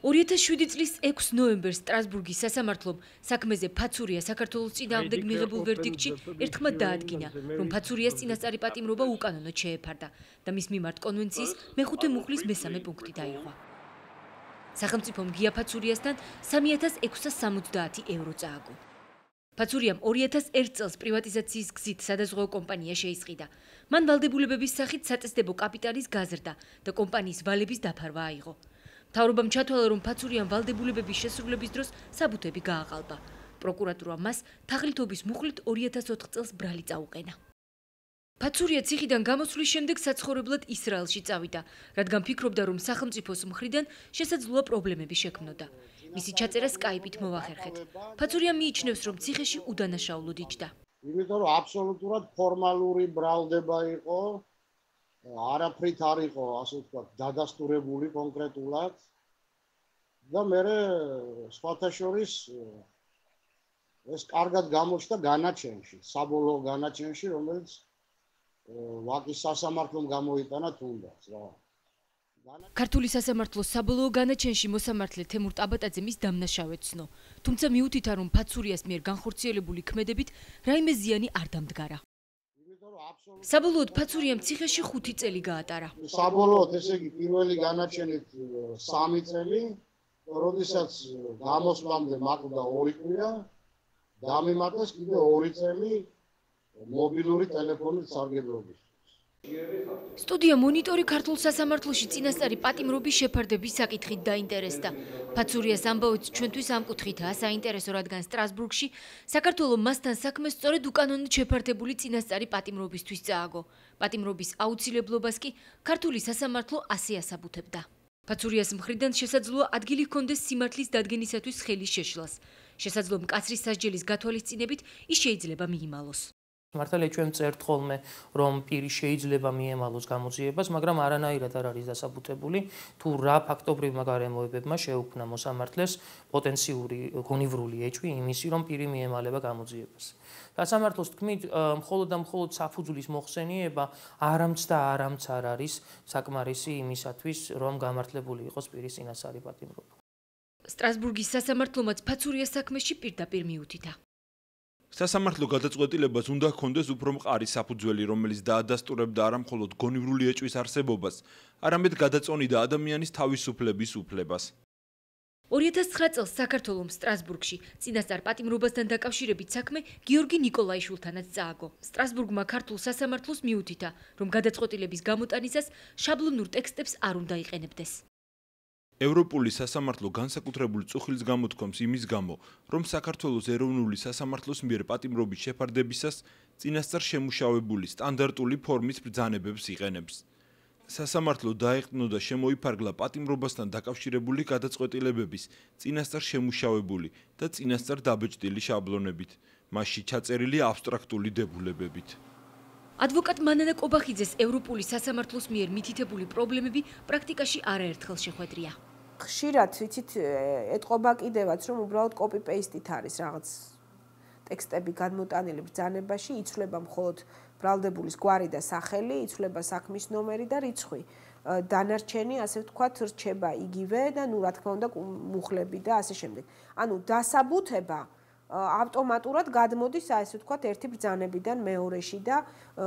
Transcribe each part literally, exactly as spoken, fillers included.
ორი ათას შვიდი წლის ექვსი ნოემბერს სტრასბურგის სასამართლომ საქმეზე ფაცურია საქართველოს წინააღმდეგ მიღებულ ვერდიქტში ერთხმად დაადგინა, რომ ფაცურიას წინასწარი პატიმრობა უკანონოდ შეეფარდა და მის მიმართ კონვენციის მეხუთე მუხლის მესამე პუნქტი დაიღვა. სახელმწიფომ გია ფაცურიასთან სამი ათას ექვსას სამოცდაათი ევრო წააგო. ფაცურიამ ორი ათას ერთ წელს პრივატიზაციის გზით სადაზღვეო კომპანია შეისყიდა. მან ვალდებულებების სახით საწესდებო კაპიტალის გაზრდა და კომპანიის ვალების დაფარვა აიღო. მთავრობამ ჩათვალა, რომ ფაცურიამ ვალდებულებების შესრულების დროს საბუთები გააყალბა. პროკურატურამ მას თაღლითობის მუხლით ორი ათას ოთხ წელს ბრალი წაუყენა. ფაცურია ციხიდან გამოსვლის შემდეგ საცხოვრებლად ისრაელში წავიდა, რადგან ფიქრობდა, რომ სახელმწიფოს მხრიდან შესაძლოა პრობლემები შექმნოდა. მისი ჩაწერა სკაიპით მოვახერხეთ. ფაცურია მიიჩნევს, რომ ციხეში უდანაშაულოდ იჯდა. იმიტომ რომ აბსოლუტურად ფორმალური ბრალდება იყო, არაფრით არ იყო, ასე ვთქვათ, დადასტურებული კონკრეტულად და მერე სხვათა შორის ეს კარგად გამოჩნდა განაჩენში, საბოლოო განაჩენში, რომელიც ვაკის სასამართლომ გამოიტანა თუნდაც რა. ქართული სასამართლოს საბოლოო განაჩენში მოსამართლე თემურ ტაბატაძე მის დამნაშავედ ცნო, თუმცა მიუთითა, რომ ფაცურიას მიერ განხორციელებული ქმედებით რაიმე ზიანი არ დამდგარა. საბოლოოდ ფაცურიამ ციხეში ხუთი წელი გაატარა. საბოლოოდ ესე იგი პირველი განაჩენით სამი წელი, როდესაც გამოსვლამდე მაყდა ორი კვირა, დამემატეს კიდე ორი წელი მობილური ტელეფონის სარგებლობის. სტუდია მონიტორი ქართულ სასამართლოში წინასწარი პატიმრობის შეფარდების საკითხით დაინტერესდა. ფაცურიას ამბავიც ჩვენთვის ამ კუთხითაა საინტერესო, რადგან სტრასბურგში საქართველოს მასთან საქმე სწორედ უკანონოდ შეფარდებული წინასწარი პატიმრობისთვის წააგო. პატიმრობის აუცილებლობას კი ქართული სასამართლო ასე ასაბუთებდა. ფაცურიას მხრიდან შესაძლოა ადგილი ჰქონდეს სიმართლის დადგენისათვის ხელის შეშლას. შესაძლოა მკაცრის სასჯელის გათვალისწინებით ის შეიძლება მიიმალოს. მართალია ჩვენ წერთ ხოლმე, რომ პირი შეიძლება მიემალოს გამოძიებას, მაგრამ არანაირად არ არის დასაბუთებული, თუ რა ფაქტობრივმა გარემოებებმა შეუქმნა მოსამართლეს პოტენციური გონივრული ეჭვი იმისი, რომ პირი მიემალება გამოძიებას. სასამართლოს თქმით, მხოლოდ და მხოლოდ საფუძვლის მოხსენიება არამც და არამც არ არის საკმარისი იმისათვის, რომ გამართლებული იყოს პირის წინასწარი პატიმრობა. სტრასბურგის სასამართლომაც ფაცურიას საქმეში პირდაპირ მიუთითა. სასამართლო გადაწყვეტილებას უნდა ჰქონდეს უფრო მყარი საფუძველი, რომელიც დაადასტურებდა არა მხოლოდ გონივრული ეჭვის არსებობას, არამედ გადაწონიდა ადამიანის თავისუფლების უფლებას. ორი ათას ცხრა წელს საქართველოს სტრასბურგში წინასწარ პატიმრობასთან დაკავშირებით საქმე გიორგი ნიკოლაიშვილთანაც წააგო. სტრასბურგმა ქართულ სასამართლოს მიუთითა, რომ გადაწყვეტილების გამოტანისას შაბლონურ ტექსტებს არ უნდა იყენებდეს. ევროპული სასამართლო განსაკუთრებულ წუხილს გამოთქვამს იმის გამო, რომ საქართველოს ეროვნული სასამართლოს მიერ პატიმრობის შეფარდებისას წინასწარ შემუშავებული სტანდარტული ფორმის ბრძანებებს იყენებს. სასამართლო დაეყნო და შემოიფარგლა პატიმრობასთან დაკავშირებული გადაწყვეტილებების წინასწარ შემუშავებული და წინასწარ დაბეჭდილი შაბლონებით, მასში ჩაწერილი აბსტრაქტული დებულებებით. ადვოკატ მანანა კობახიძეს ევროპული სასამართლოს მიერ მითითებული პრობლემები პრაქტიკაში არაერთხელ შეხვედრია. ხშირად ვიცით ეტყობა კიდევაც, რომ უბრალოდ კოპი-პეისტით არის რაღაც ტექსტები გადმოტანილი ბრძანებაში, იცვლება მხოლოდ ბრალდებულის გვარი და სახელი, იცვლება საქმის ნომერი და რიცხვი. დანარჩენი, ასე ვთქვათ, რჩება იგივე და ნუ რა თქმა უნდა მუხლები და ასე შემდეგ. ანუ დასაბუთება ავტომატურად გადმოდის, ასე ვთქვათ, ერთი ბრძანებიდან მეორეში და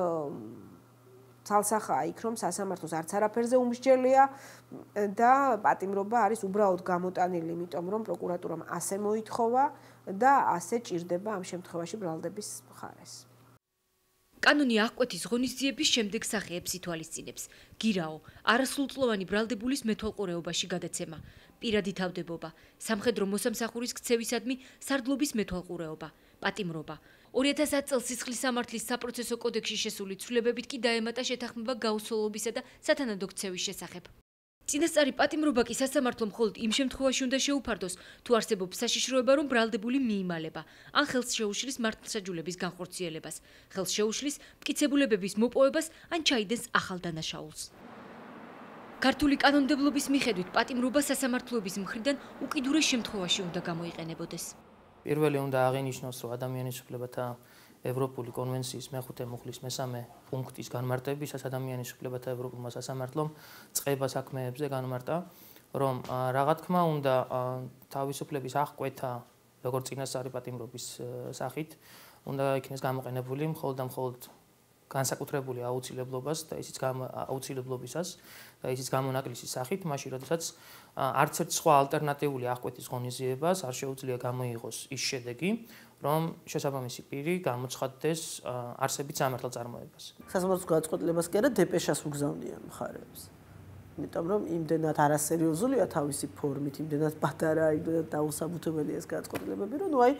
ცალსახაა იქ, რომ სასამართლოს არც არაფერზე უმსჯელია და პატიმრობა არის უბრალოდ გამოტანილი, იმიტომ რომ პროკურატურამ ასე მოითხოვა და ასე ჭირდება ამ შემთხვევაში ბრალდების მხარეს. კანონი აღკვეთის ღონისძიების შემდეგ სახეებს ითვალისწინებს. გირაო, არასრულწლოვანი ბრალდებულის მეთვალყურეობაში გადაცემა, პირადი თავდებობა, სამხედრო მოსამსახურის ქცევისადმი სარდლობის მეთვალყურეობა, პატიმრობა. ორი ათას ათი წელს სისხლის სამართლის საპროცესო კოდექსში შესული ცვლილებებით კი დაემატა შეთანხმება გაუსვლელობისა და სათანადო ქცევის შესახებ. წინასწარი პატიმრობა კი სასამართლომ მხოლოდ იმ შემთხვევაში უნდა შეუფარდოს, თუ არსებობს საშიშროება, რომ ბრალდებული მიიმალება, ან ხელს შეუშლის მართლმსაჯულების განხორციელებას, ხელს შეუშლის მტკიცებულებების მოპოვებას, ან ჩაიდენს ახალ დანაშაულს. ქართული კანონმდებლობის მიხედვით პატიმრობა სასამართლოების მხრიდან უკიდურეს შემთხვევაში უნდა გამოიყენებოდეს. პირველი უნდა აღინიშნოს, რომ ადამიანის უფლებათა ევროპული კონვენციის მეხუთე მუხლის მესამე პუნქტის განმარტებისას ადამიანის უფლებათა ევროპულმა სასამართლომ წყება საქმეებზე განმარტა, რომ რა თქმა უნდა თავისუფლების აღკვეთა როგორც წინასწარი პატიმრობის სახით უნდა იქნეს გამოყენებული მხოლოდ და მხოლოდ განსაკუთრებული აუცილებლობას და ისიც აუცილებლობისას და ისიც გამონაკლისის სახით, მაშინ როდესაც არც ერთ სხვა ალტერნატიული აღკვეთის ღონისძიებას არ შეუძლია გამოიღოს ის შედეგი, რომ შესაბამისი პირი გამოცხადდეს არსებით სამართალწარმოებას. სასამართლოს გადაწყვეტილებას კი არა დეპეშას უგზავნიან მხარეებს. იმიტომ რომ იმდენად არასერიოზულია თავისი ფორმით, იმდენად პატარა, იმდენად დაუსაბუთებელია ეს გადაწყვეტილებები, რომ ნუ აი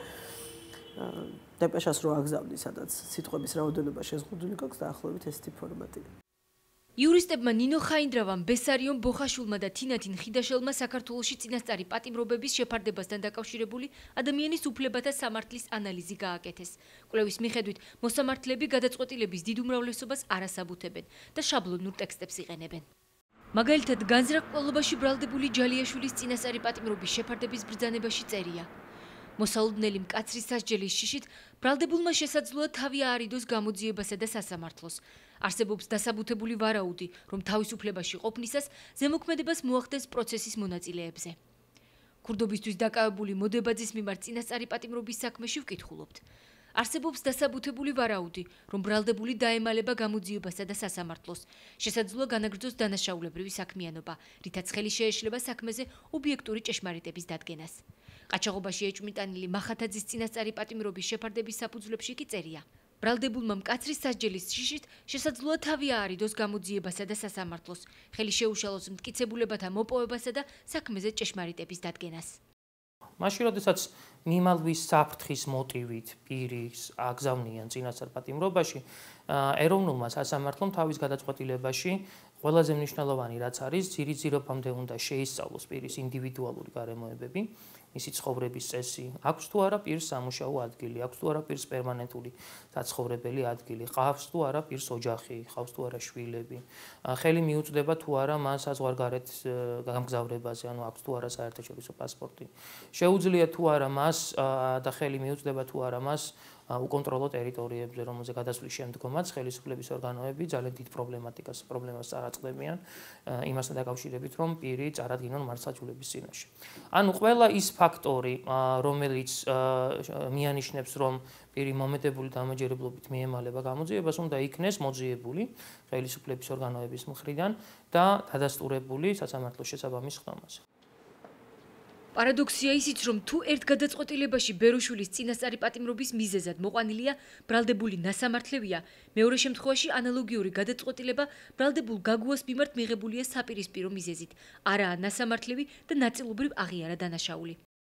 დეპეშას რო აგზავნი, სადაც სიტყვების რაოდენობა შეზღუდული გვაქვს დაახლოებით ესეთი ფორმატი. იურისტებმა ნინო ხაინდრავამ, ბესარიონ ბოხაშულმა და თინათინ ხიდაშელმა საქართველოში წინასწარი პატიმრობების შეფარდებასთან დაკავშირებული ადამიანის უფლებათა სამართლის ანალიზი გააკეთეს. კვლევის მიხედვით, მოსამართლეები გადაწყვეტილების დიდ უმრავლესობას არ ასაბუთებენ და შაბლონურ ტექსტებს იყენებენ. მაგალითად, განზრახ-კვლავობაში ბრალდებული ჯალიაშვილის წინასწარი პატიმრობის შეფარდების ბრძანებაში წერია. მოსალოდნელი მკაცრის სასჯელის შიშით ბრალდებულმა შესაძლოა თავი აარიდოს გამოძიებასა და სასამართლოს. არსებობს დასაბუთებული ვარაუდი, რომ თავისუფლებაში ყოფნისას ზემოქმედებას მოახდენს პროცესის მონაწილეებზე. ქურდობისთვის დაკავებული მოდებაძის მიმართ წინასწარი პატიმრობის საქმეში ვკითხულობთ. არსებობს დასაბუთებული ვარაუდი, რომ ბრალდებული დაემალება გამოძიებასა და სასამართლოს. შესაძლოა განაგრძოს დანაშაულებრივი საქმიანობა, რითაც ხელი შეეშლება საქმეზე ობიექტური ჭეშმარიტების დადგენას. ყაჩაღობაში ეჭვმიტანილი მახათაძის წინასწარი პატიმრობის შეფარდების საფუძვლებში კი წერია. ბრალდებულმა მკაცრის სასჯელის შიშით შესაძლოა თავი აარიდოს გამოძიებასა და სასამართლოს, ხელი შეუშალოს მტკიცებულებათა მოპოვებასა და საქმეზე ჭეშმარიტების დადგენას. მაშინ როდესაც მიმალვის საფრთხის მოტივით პირის აგზავნიან წინასწარ პატიმრობაში, ეროვნულმა სასამართლომ თავის გადაწყვეტილებაში ყველაზე მნიშვნელოვანი რაც არის, ძირითადად უნდა შეისწავლოს პირის ინდივიდუალური გარემოებები, მისი ცხოვრების წესი, აქვს თუ არა პირს სამუშაო ადგილი, აქვს თუ არა პირს პერმანენტული საცხოვრებელი ადგილი, ყავს თუ არა პირს ოჯახი, ყავს თუ არა შვილები, ხელი მიუწვდება თუ არა მას საზღვარგარეთ გამგზავრებაზე, ანუ აქვს თუ არა საერთაშორისო პასპორტი. შეუძლია თუ არა მას და ხელი მიუწვდება თუ არა მას უკონტროლო ტერიტორიებზე, რომელზე გადასვლის შემდგომაც ხელისუფლების ორგანოები ძალიან დიდ პრობლემატიკას, პრობლემას წარაწყდებიან იმასთან დაკავშირებით, რომ პირი წარადგინონ მართლმსაჯულების წინაშე. ანუ ყველა ის ფაქტორი, რომელიც მიანიშნებს, რომ პირი მომედებული დამაჯერებლობით მიემალება გამოძიებას, უნდა იქნეს მოძიებული ხელისუფლების ორგანოების მხრიდან და დადასტურებული სასამართლოს შესაბამის ხდომაზე. პარადოქსია ისიც, რომ თუ ერთ გადაწყვეტილებაში ბეროშვილის წინასწარი პატიმრობის მიზეზად მოყვანილია ბრალდებული ნასამართლევია, მეორე შემთხვევაში ანალოგიური გადაწყვეტილება ბრალდებულ გაგუას მიმართ მიღებულია საპირისპირო მიზეზით, არაა ნასამართლევი და ნაწილობრივ აღიარა დანაშაული.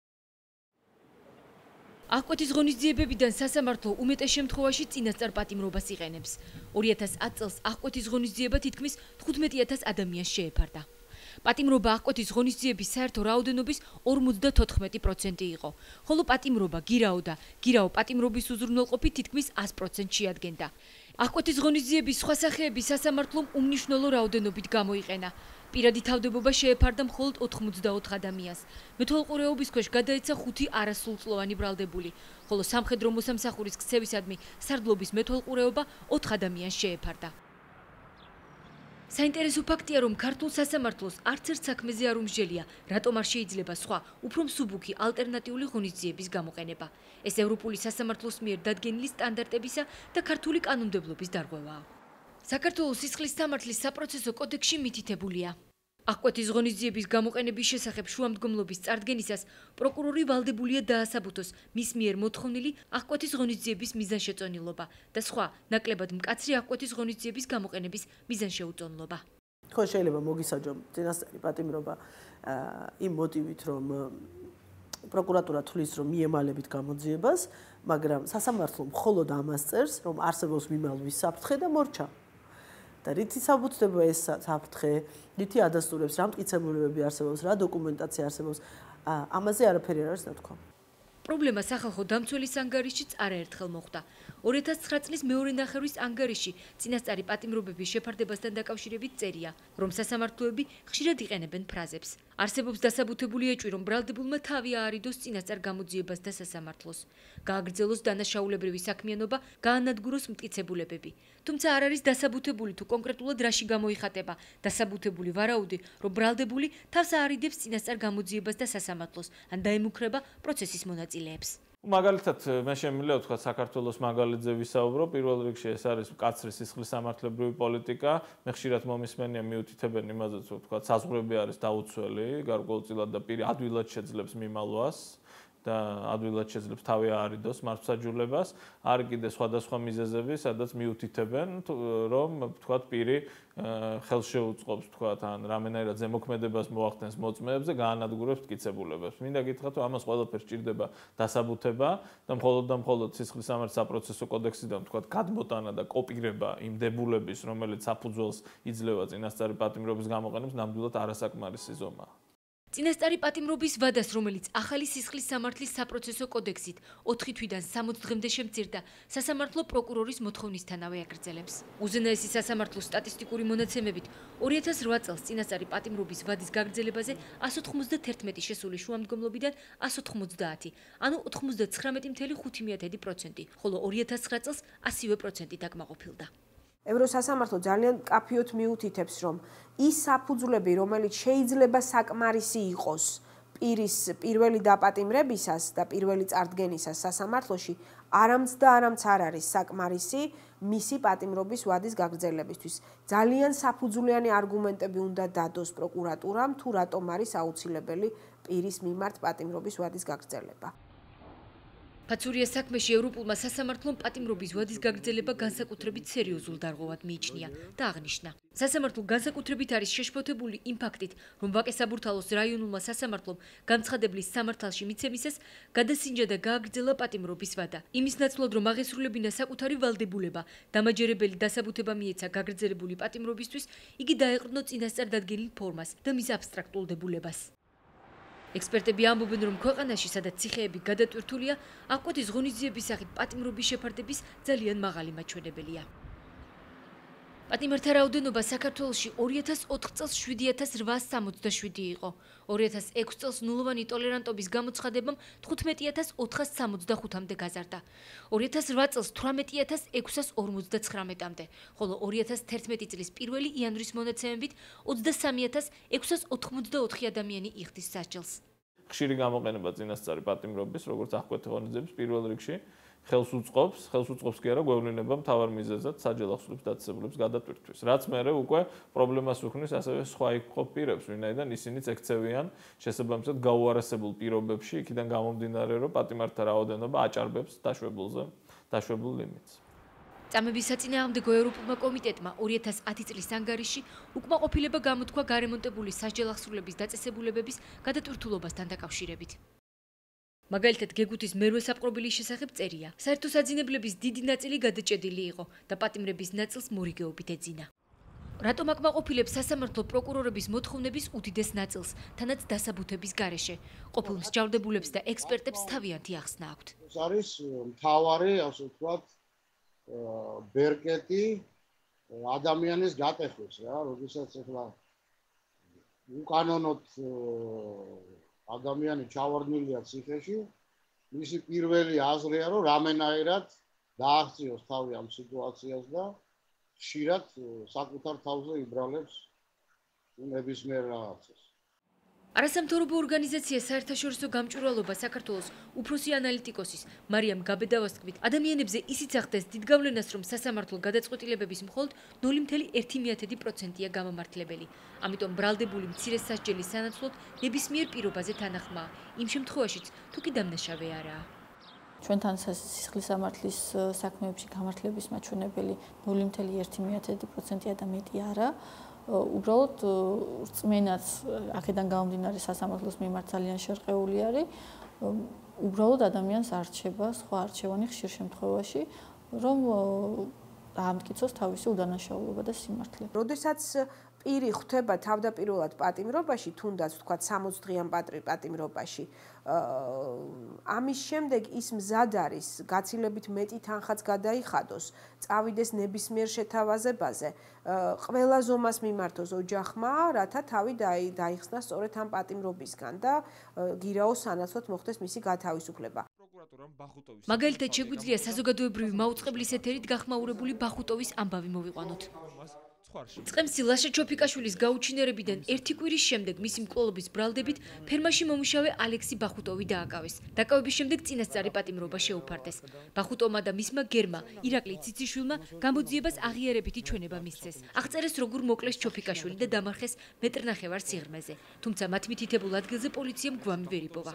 აღკვეთის ღონისძიებებიდან სასამართლო უმეტეს შემთხვევაში წინასწარ პატიმრობას იყენებს. ორი ათას ათ წელს აღკვეთის ღონისძიება თითქმის თხუთმეტი ათას ადამიანს შეეფარდა. პატიმრობა აღკვეთის ღონისძიების საერთო რაოდენობის ორმოცდათოთხმეტი პროცენტი იყო, ხოლო პატიმრობა გირაო და გირაო პატიმრობის უზრუნველყოფი თითქმის ას პროცენტს შეადგენდა. აღკვეთის ღონისძიების სხვა სახეები სასამართლომ უმნიშვნელო რაოდენობით გამოიყენა. პირადი თავდებობა შეეფარდა მხოლოდ ოთხმოცდაოთხ ადამიანს. მეთვალყურეობის ქვეშ გადაეცა ხუთი არასრულწლოვანი ბრალდებული, ხოლო სამხედრო მოსამსახურის ქცევისადმი სარდლობის მეთვალყურეობა ოთხ ადამიანს შეეფარდა. საინტერესო ფაქტია, რომ ქართულ სასამართლოს არც ერთ საქმეზე არ უმსჯელია, რატომ არ შეიძლება სხვა, უფრო მსუბუქი ალტერნატიული ღონისძიების გამოყენება. ეს ევროპული სასამართლოს მიერ დადგენილი სტანდარტებისა და ქართული კანონმდებლობის დარღვევაა. საქართველოს სისხლის სამართლის საპროცესო კოდექსში მითითებულია. აღკვეთის ღონისძიების გამოყენების შესახებ შუამდგომლობის წარდგენისას პროკურორი ვალდებულია დაასაბუთოს მის მიერ მოთხოვნილი აღკვეთის ღონისძიების მიზანშეწონილობა და სხვა ნაკლებად მკაცრი აღკვეთის ღონისძიების გამოყენების მიზანშეუწონილობა. ხო, შეიძლება მოგისაჯო წინასწარი პატიმრობა იმ მოტივით, რომ პროკურატურა თვლის, რომ მიემალებით გამოძიებას, მაგრამ სასამართლო მხოლოდ ამას წერს, რომ არსებობს მიმალვის საფრთხე და მორჩა. და რითი საბუთდება ეს საფრთხე, რითი ადასტურებს, რა მტკიცებულებები არსებობს, რა დოკუმენტაცია არსებობს, ამაზე არაფერი არ არის ნათქვა. პრობლემა სახალხო დამცველის ანგარიშშიც არაერთხელ მოხდა. ორი ათას ცხრა წლის მეორე ნახევრის ანგარიში წინასწარი პატიმრობების შეფარდებასთან დაკავშირებით წერია, რომ სასამართლოები ხშირად იყენებენ ფრაზებს. არსებობს დასაბუთებული ეჭვი, რომ ბრალდებულმა თავი აარიდოს წინასწარ გამოძიებას და სასამართლოს, გააგრძელოს დანაშაულებრივი საქმიანობა, გაანადგუროს მტკიცებულებები. თუმცა არ არის დასაბუთებული თუ კონკრეტულად რაში გამოიხატება დასაბუთებული ვარაუდი, რომ ბრალდებული თავს აარიდებს წინასწარ გამოძიებას და სასამართლოს, ან დაემუქრება პროცესის მონაწილეებს. მაგალითად, მე შემიძლია ვთქვა საქართველოს მაგალითზე ვისაუბრო, პირველ რიგში ეს არის მკაცრი სისხლის სამართლებრივი პოლიტიკა. მე ხშირად მომისმენია მიუთითებენ იმაზეც, რომ ვთქვა, საზღვრები არის დაუცველი, გარკვეულწილად და პირი ადვილად შეძლებს მიმალვას და ადვილად შეძლებს თავი აარიდოს მართლმსაჯულებას. არის კიდე სხვადასხვა მიზეზები, სადაც მიუთითებენ, რომ ვთქვა, პირი ხელს შეუწყობს, ვთქვა, ან რამენერად ზემოქმედებას მოახდენს მოწმეებზე, გაანადგურებს მტკიცებულებებს. მინდა გითხრათ, რომ ამას ყველაფერს ჭირდება დასაბუთება და მხოლოდ და მხოლოდ სისხლის სამართლის საპროცესო კოდექსიდან, ვთქვა, გადმოტანა და კოპირება იმ დებულების, რომელიც საფუძველს იძლევა წინასწარი პატიმრობის გამოყენებს, ნამდვილად არასაკმარისი ზომაა. წინასწარი პატიმრობის ვადას, რომელიც ახალი სისხლის სამართლის საპროცესო კოდექსით ოთხი თვიდან სამოც დღემდე შემცირდა, სასამართლო პროკურორის მოთხოვნისთანავე აგრძელებს. უზენაესი სასამართლოს სტატისტიკური მონაცემებით ორი ათას რვა წელს წინასწარი პატიმრობის ვადის გაგრძელებაზე ასი ოცდაათი შესული შუამდგომლობიდან ასი ოცდაათი, ანუ ოცდათხმეტი ფاصლე ხუთი პროცენტი, ხოლო ორი ათას ცხრა წელს ასივე პროცენტი დაკმაყოფილდა. ევროსასამართლო ძალიან კაფიოდ მიუთითებს, რომ ის საფუძვლები, რომელიც შეიძლება საკმარისი იყოს პირის პირველი დაპატიმრებისას და პირველი წარდგენისას სასამართლოში, არამც და არამც არ არის საკმარისი მისი პატიმრობის ვადის გაგრძელებისთვის. ძალიან საფუძვლიანი არგუმენტები უნდა დადოს პროკურატურამ, თუ რატომ არის აუცილებელი პირის მიმართ პატიმრობის ვადის გაგრძელება. ფაცურიას საქმეში ევროპულმა სასამართლომ პატიმრობის ვადის გაგრძელება განსაკუთრებით სერიოზულ დარღვევად მიიჩნია და აღნიშნა. სასამართლო განსაკუთრებით არის შეშფოთებული იმ ფაქტით, რომ ვაკე-საბურთალოს რაიონულმა სასამართლომ განცხადებლის სამართალში მიცემისას გადასინჯა და გააგრძელა პატიმრობის ვადა. იმის ნაცვლად, რომ აღესრულებინა საკუთარი ვალდებულება, დამაჯერებელი დასაბუთება მიეცა გაგრძელებული პატიმრობისთვის, იგი დაეყრდნო წინასწარ დადგენილ ფორმას და მის აბსტრაქტულ დებულებას. ექსპერტები ამბობენ, რომ ქვეყანაში, სადაც ციხეები გადატვირთულია, აღკვეთის ღონისძიების სახით პატიმრობის შეფარდების ძალიან მაღალი მაჩვენებელია. პატიმართა რაოდენობა საქართველოში ორი ათას ოთხ წელს შვიდი ათას რვაას სამოცდაშვიდი იყო. ორი ათას ექვსი წელს ნულოვანი ტოლერანტობის გამოცხადებამ თხუთმეტი ათას ოთხას სამოცდახუთამდე გაზარდა. ორი ათას რვა წელს თვრამეტი ათას ექვსას ორმოცდაცხრამეტამდე, ხოლო ორი ათას თერთმეტი წლის პირველი იანვრის მონაცემებით ოცდასამი ათას ექვსას ოთხმოცდაოთხი ადამიანი იხდის სასჯელს. ხშირი გამოყენება წინასწარი პატიმრობის, როგორც აღკვეთი ღონისძიების პირველ რიგში ხელს უწყობს, ხელს უწყობს კი არა გვევლინება მთავარ მიზეზად საჯელ ახსნებს დაწესებულების გადატვირთვის. რაც მერე უკვე პრობლემას უქმნის ასევე სხვა იქ პირებს, ვინაიდან ისინიც ექცევიან შესაბამისად გაუარესებულ პირობებში, იქიდან გამომდინარე, რომ პატიმართა რაოდენობა აჭარბებს დაშვებულზე, დაშვებულ ლიმიტს. წამების საწინააღმდეგო ევროპულმა კომიტეტმა ორი ათას ათი წლის ანგარიში უკმაყოფილება გამოთქვა გარემონტებული სასჯელ ახსრულების დაწესებულებების გადატვირთულობასთან დაკავშირებით. მაგალითად, გეგუთის მერვე საპყრობილის შესახებ წერია. საერთო საძინებლების დიდი ნაწილი გადაჭედილი იყო და პატიმრების ნაწილს მორიგეობით ეძინა. რატომ აკმაყოფილებს სასამართლო პროკურორების მოთხოვნების უდიდეს ნაწილს, თანაც დასაბუთების გარეშე? ყოფილ მსჯავრდებულებს და ექსპერტებს თავიანთი ახსნა აქვთ. ეს არის მთავარი, ასე ვთქვათ, ბერკეტი ადამიანის გატეხვის, რა, როდესაც ახლა უკანონოდ ადამიანი ჩავარდნილია ციხეში, მისი პირველი აზრია, რომ რამენაირად დააღწიოს თავი ამ სიტუაციას და ხშირად საკუთარ თავზე იბრალებს ნებისმიერ რაღაცას. არასამთავრობო ორგანიზაცია საერთაშორისო გამჭვირვალობა საქართველოს უფროსი ანალიტიკოსის მარიამ გაბედავას თქმით, ადამიანებზე ისიც ახდენს დიდ გავლენას, რომ სასამართლო გადაწყვეტილებების მხოლოდ ნული ფاصლე ერთი პროცენტია გამამართლებელი. ამიტომ ბრალდებული მცირე სასჯელის სანაცვლოდ ნებისმიერ პირობაზე თანახმაა, იმ შემთხვევაშიც თუ კი დამნაშავე არაა. ჩვენთან სისხლის სამართლის საქმეებში გამართლების მაჩვენებელი ნული ფاصლე ერთი პროცენტია და მეტი არა. უბრალოდ რწმენაც აქედან გამომდინარე სასამართლოს მიმართ ძალიან შერყეული არის. უბრალოდ ადამიანს არ რჩება სხვა არჩევანი ხშირ შემთხვევაში, რომ დაამტკიცოს თავისი უდანაშაულობა და სიმართლე. როდესაც პირი ხვდება თავდაპირველად პატიმრობაში, თუნდაც თქვა სამოცი დღიან პატიმრობაში. ამის შემდეგ ის მზად არის გაცილებით მეტი თანხაც გადაიხადოს, წავიდეს ნებისმიერ შეთავაზებაზე, ყველა ზომას მიმართოს ოჯახმა, რათა თავი დაიხსნა სწორედ ამ პატიმრობისგან და გირაოს სანაცვლოდ მოხდეს მისი გათავისუფლება. მაგალითად, შეგვიძლია საზოგადოებრივი მაუწყებლის ეთერით გახმაურებული ბახუტოვის ამბავი მოვიყვანოთ. წყემსი ლაშა ჩოფიკაშვილის გაუჩინერებიდან ერთი კვირის შემდეგ მისი მკვლელობის ბრალდებით ფერმაში მომუშავე ალექსი ბახუტოვი დააკავეს. დაკავების შემდეგ წინასწარი პატიმრობა შეუფარდეს. ბახუტოვმა და მისმა გერმა ირაკლი ციციშვილმა გამოძიებას აღიარებითი ჩვენება მისცეს. აღწერეს როგორ მოკლეს ჩოფიკაშვილი და დამარხეს მეტრნახევარ სიღრმეზე. თუმცა მათ მითითებულ ადგილზე პოლიციამ გვამი ვერ იპოვა.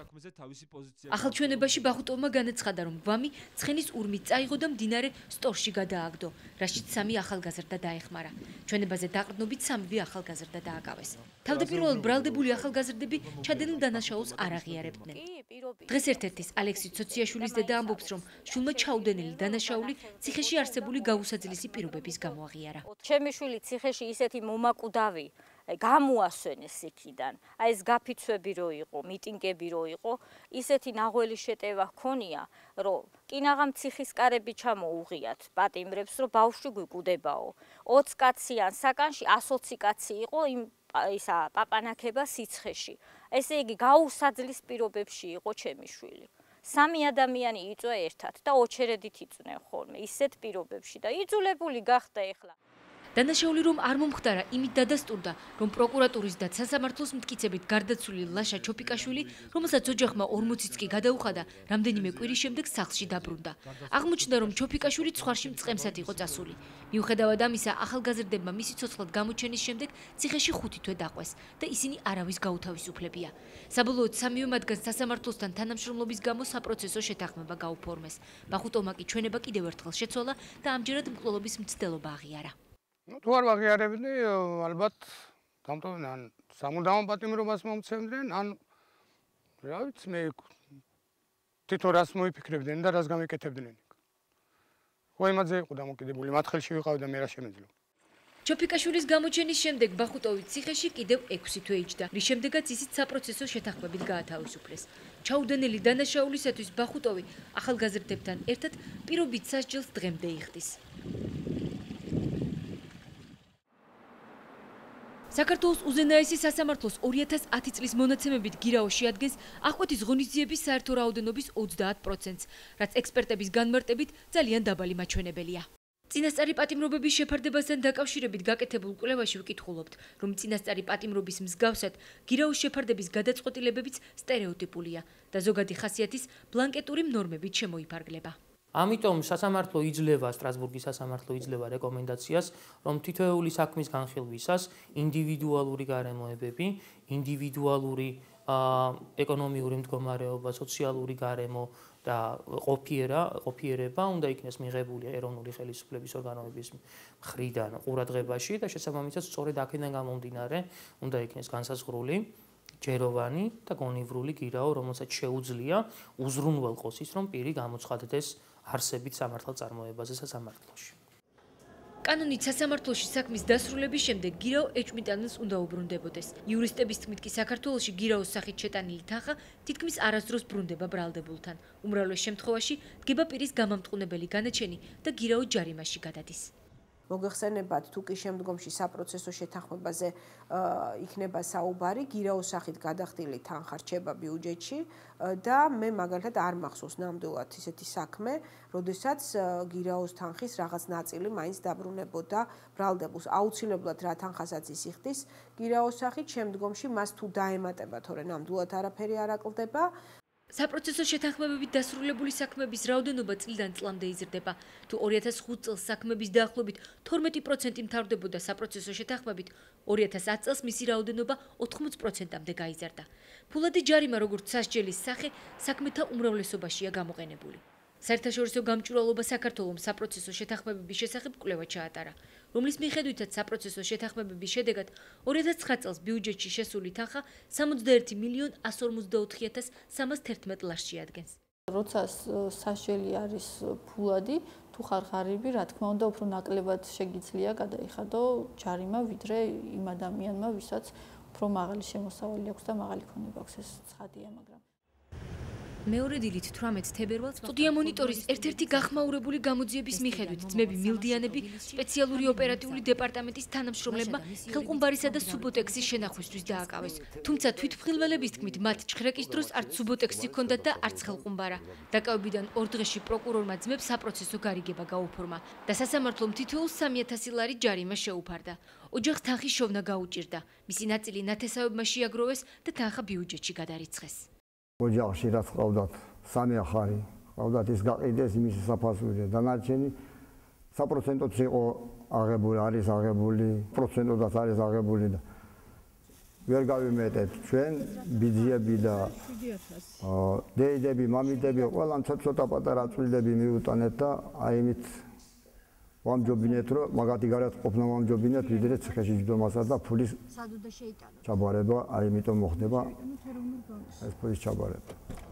ახალ ჩვენებაში ბახუტოვმა განაცხადა, რომ გვამი ცხენის ურმით წაიღო და მდინარე სტორში გადააგდო, რაშიც სამი ახალგაზრდა დაეხმარა. ჩვენებაზე დაყრდნობით სამივე ახალგაზრდა დააკავეს. თავდაპირველად ბრალდებული ახალგაზრდები ჩადენილ დანაშაულს არ აღიარებდნენ. დღეს ერთ-ერთის ალექსი ცოციაშვილის დედა ამბობს, რომ შვილმა ჩაუდენილი დანაშაული ციხეში არსებული გაუსაძლისი პირობების გამო აღიარა. ჩემი შვილი ციხეში ისეთი მომაკვდავი გამოასვენეს იქიდან. აი ეს გაფიცვები რო იყო, მიტინგები რო იყო, ისეთი ნაღველი შეტევა ჰქონია, რომ კინაღამ ციხის კარები ჩამოუღიათ პატიმრებს, რომ ბავშვი გვიკვდებაო. ოცი კაციან საკანში ას ოცი კაცი იყო იმ ისა პაპანაკება სიცხეში. ესე იგი გაუსაძლის პირობებში იყო ჩემი შვილი. სამი ადამიანი იწვა ერთად და ოჩერედით იწვნენ ხოლმე ისეთ პირობებში და იძულებული გახდა ეხლა. დანაშაული რომ არ მომხდარა, იმით დადასტურდა, რომ პროკურატურის და სასამართლოს მტკიცებით გარდაცვლილი ლაშა ჩოფიკაშვილი, რომელსაც ოჯახმა ორმოციც კი გადაუხადა, რამდენიმე კვირის შემდეგ სახლში დაბრუნდა. აღმოჩნდა, რომ ჩოფიკაშვილი ცხვარში მწყემსად იყო წასული. მიუხედავად ამისა, ახალგაზრდებმა მისი ცოცხლად გამოჩენის შემდეგ ციხეში ხუთი თვე დაყვეს და ისინი არავის გაუთავისუფლებია. საბოლოოდ სამივე მათგანს სასამართლოსთან თანამშრომლობის გამო საპროცესო შეთანხმება გაუფორმეს. ბახუტოვმა კი ჩვენება კიდევ ერთხელ შეცვალა და ამჯერად მკვლელობის მცდელობა აღიარა. თუ არ ვაღიარებდი, ალბათ დამტოვდნენ, ან სამუდამო პატიმრობას მომცემდნენ, ან რა ვიცი, მე თვითონ რას მოიფიქრებდნენ და რას გამიკეთებდნენ. ხო იმაზე იყო დამოკიდებული, მათ ხელში ვიყავი და მე რა შემეძლო. ჩოფიკაშვილის გამოჩენის შემდეგ ბახუტოვი ციხეში კიდევ ექვსი თვე იჯდა, რის შემდეგაც ისიც საპროცესო შეთანხმებით გაათავისუფლეს. ჩაუდენელი დანაშაულისათვის ბახუტოვი ახალგაზრდებთან ერთად პირობით სასჯელს დღემდე იხდის. საქართველოს უზენაესი სასამართლოს ორი ათას ათი წლის მონაცემებით გირაოში ადგენს აღკვეთის ღონისძიების საერთო რაოდენობის ოცდაათ პროცენტს, რაც ექსპერტების განმარტებით ძალიან დაბალი მაჩვენებელია. წინასწარი პატიმრობების შეფარდებასთან დაკავშირებით გაკეთებულ კვლევაში ვკითხულობთ, რომ წინასწარი პატიმრობის მსგავსად გირაოს შეფარდების გადაწყვეტილებებიც სტერეოტიპულია და ზოგადი ხასიათის ბლანკეტური ნორმებით შემოიფარგლება. ამიტომ სასამართლო იძლევა, სტრასბურგის სასამართლო იძლევა რეკომენდაციას, რომ თითოეული საქმის განხილვისას ინდივიდუალური გარემოებები, ინდივიდუალური ეკონომიური მდგომარეობა, სოციალური გარემო და ყოფიერა, ყოფიერება უნდა იქნეს მიღებული ეროვნული ხელისუფლების ორგანოების მხრიდან ყურადღებაში და შესაბამისად სწორედ აქედან გამომდინარე უნდა იქნეს განსაზღვრული ჯეროვანი და გონივრული გირაო, რომელსაც შეუძლია უზრუნველყოს ის, რომ პირი გამოცხადდეს არსებით სამართალწარმოებაზე სასამართლოში. კანონით სასამართლოში საქმის დასრულების შემდეგ გირაო ეჭვმიტანილს უნდა უბრუნდებოდეს. იურისტების თქმით კი საქართველოში გირაოს სახით შეტანილი თანხა თითქმის არასდროს ბრუნდება ბრალდებულთან. უმრავლეს შემთხვევაში დგება პირის გამამტყუნებელი განაჩენი და გირაო ჯარიმაში გადადის. მოგეხსენებათ, თუ კი შემდგომში საპროცესო შეთანხმებაზე იქნება საუბარი, გირაოს სახით გადახდილი თანხა რჩება ბიუჯეტში და მე მაგალითად არ მახსოვს ნამდვილად ისეთი საქმე, როდესაც გირაოს თანხის რაღაც ნაწილი მაინც დაბრუნებოდა ბრალდებულს. აუცილებლად რა თანხასაც ის იხდის გირაოს სახით, შემდგომში მას თუ დაემატება, თორე ნამდვილად არაფერი არ აკლდება. საპროცესო შეთანხმებებით დასრულებული საქმების რაოდენობა წლიდან წლამდე იზრდება. თუ ორი ათას ხუთ წელს საქმების დაახლოებით თორმეტი პროცენტი მთავრდებოდა საპროცესო შეთანხმებით, ორი ათას ათ წელს მისი რაოდენობა ოთხმოც პროცენტამდე გაიზარდა. ფულადი ჯარიმა, როგორც სასჯელის სახე, საქმეთა უმრავლესობაშია გამოყენებული. საერთაშორისო გამჭვირვალობა საქართველოს საპროცესო შეთანხმებების შესახებ კვლევა ჩაატარა, რომლის მიხედვითაც საპროცესო შეთანხმებების შედეგად ორი ათას ცხრა წელს ბიუჯეტში შესული თანხა სამოცდაერთი მილიონ ასი ორმოცდაოთხი ათას სამას თერთმეტ ლარს შეადგენს. როცა სასჯელი არის ფულადი, თუ თუ ხარ ღარიბი, რა თქმა უნდა, უფრო ნაკლებად შეგიძლია გადაიხადო ჯარიმა, ვიდრე იმ ადამიანმა, ვისაც უფრო მაღალი შემოსავალი აქვს და მაღალი ქონება აქვს, ეს ცხადია, მაგრამ მეორე დილით თვრამეტ თებერვალს სტუდია მონიტორის ერთ-ერთი გახმაურებული გამოძიების მიხედვით ძმები მილდიანები სპეციალური ოპერატიული დეპარტამენტის თანამშრომლებმა ხელყუმბარისა და სუბოტექსის შენახვისთვის დააკავეს. თუმცა თვითმხილველების თქმით, მათ ჩხრეკის დროს არც სუბოტექსი ჰქონდათ და არც ხელყუმბარა. დაკავებიდან ორ დღეში პროკურორმა ძმებს საპროცესო გარიგება გაუფორმა და სასამართლომ თითოეულს სამი ათასი ლარი ჯარიმა შეუფარდა. ოჯახს თანხის შოვნა გაუჭირდა. მისი ნაწილი ნათესავებმა შეაგროვეს და თანხა ბიუჯეტში გადარიცხეს. ოჯახში რაც ყავდათ სამი ახალი, ყავდათ ის გაყიდეს იმისი საფასური, განაჩენი საპროცენტოც იყო აღებული, არის აღებული, პროცენტოდაც არის აღებული და ვერ გავიმეტეთ ჩვენ ბიძიები და დეიდები, მამიდები, ყველამ ცოტა პატარა წვლილები მიუტანეთ და აი იმით ვამჯობინეთ, რომ მაგათი გარეთ ყოფნა ვამჯობინეთ, ვიდრე ციხეში ჯდომასა და ფულის ჩაბარება, აი იმიტომ მოხდება ეს ფულის ჩაბარება.